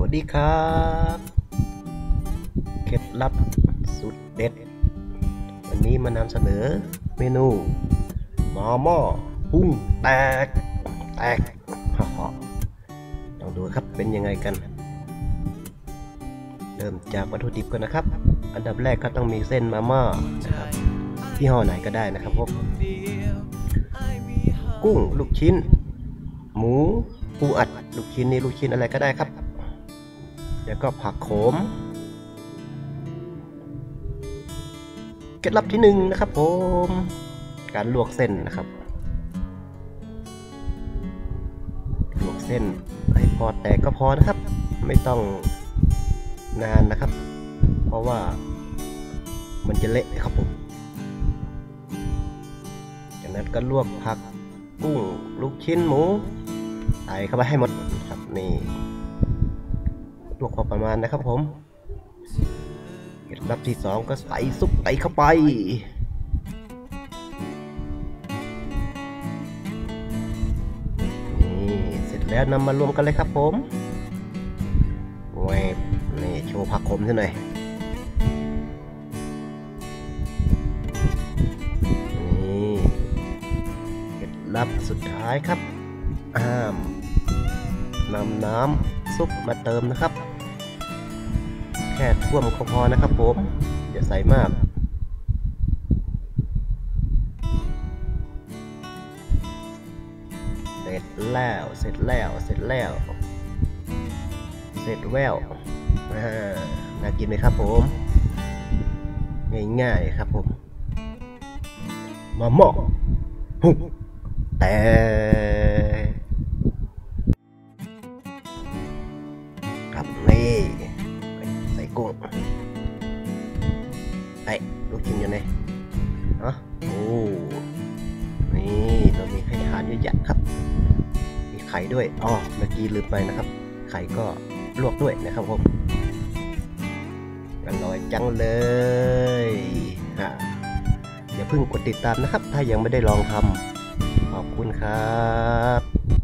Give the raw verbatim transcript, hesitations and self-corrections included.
วัสดีครับเคล็ดลับสุดเด็ดวันนี้มานำเสนอเมนูหม่อหม้อพุ่งแตกแตกฮ่าลองดูครับเป็นยังไงกันเริ่มจากวัตถุดิบก่อนนะครับอันดับแรกก็ต้องมีเส้นมาม่านะครับยี่ห้อไหนก็ได้นะครับผมกุ้งลูกชิ้นหมูปูอัดลูกชิ้นนี่ลูกชิ้นอะไรก็ได้ครับแล้วก็ผักโขมเคล็ดลับที่หนึ่งนะครับผมการลวกเส้นนะครับลวกเส้นให้พอแตกก็พอนะครับไม่ต้องนานนะครับเพราะว่ามันจะเละครับผมจากนั้นก็ลวกผักกุ้งลูกชิ้นหมูใส่เข้าไปให้หมดครับนี่ลวกพอประมาณนะครับผมเคล็ดลับที่สองก็ใส่ซุปไก่เข้าไปนี่เสร็จแล้วนำมารวมกันเลยครับผมแหวกนี่โชว์ผักขมซะหน่อยนี่เคล็ดลับสุดท้ายครับห้ามนำน้ำซุปมาเติมนะครับแค่ท่วมก็พอนะครับผมอย่าใส่มากเสร็จแล้วเสร็จแล้วเสร็จแล้วเสร็จแววน่ากินไหมครับผมง่ายๆครับผมมาหม้อหุ่งแต่ครับนี่ใส่กุ้งไอ้ลูกชิ้นอยู่ไหนเนาะโอ้นี่เรามีให้ทานเยอะแยะครับมีไข่ด้วยอ๋อเมื่อกี้ลืมไปนะครับไข่ก็ลวกด้วยนะครับผมอร่อยจังเลยฮะอย่าเพิ่งกดติดตามนะครับถ้ายังไม่ได้ลองทำขอบคุณครับ